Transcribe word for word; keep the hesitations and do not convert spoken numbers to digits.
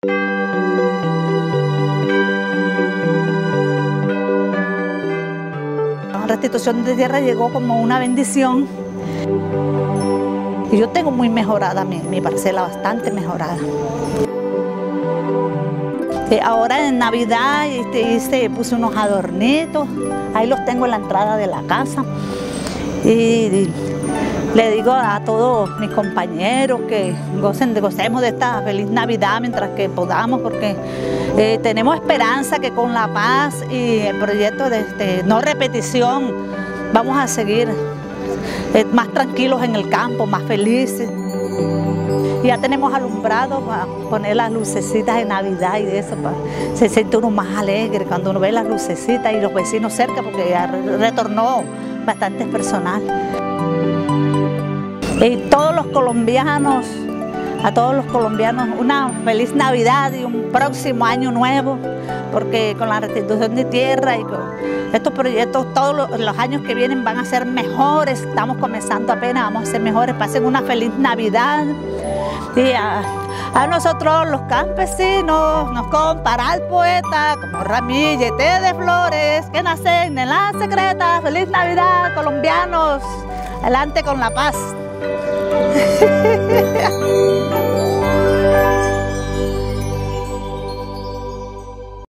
La restitución de tierra llegó como una bendición y yo tengo muy mejorada mi, mi parcela, bastante mejorada. Eh, ahora en Navidad este, hice, puse unos adornitos, ahí los tengo en la entrada de la casa y, y le digo a todos mis compañeros que gocen, gocemos de esta feliz Navidad mientras que podamos, porque eh, tenemos esperanza que con la paz y el proyecto de este, no repetición vamos a seguir eh, más tranquilos en el campo, más felices. Ya tenemos alumbrado para poner las lucecitas de Navidad y de eso, para, se siente uno más alegre cuando uno ve las lucecitas y los vecinos cerca, porque ya retornó bastante personal. Y todos los colombianos, a todos los colombianos, una feliz Navidad y un próximo año nuevo, porque con la restitución de tierra y con estos proyectos, todos los, los años que vienen van a ser mejores. Estamos comenzando apenas, vamos a ser mejores. Pasen una feliz Navidad. Y a, a nosotros los campesinos nos compará el poeta como ramillete de flores que nacen en la secreta. Feliz Navidad, colombianos, adelante con la paz.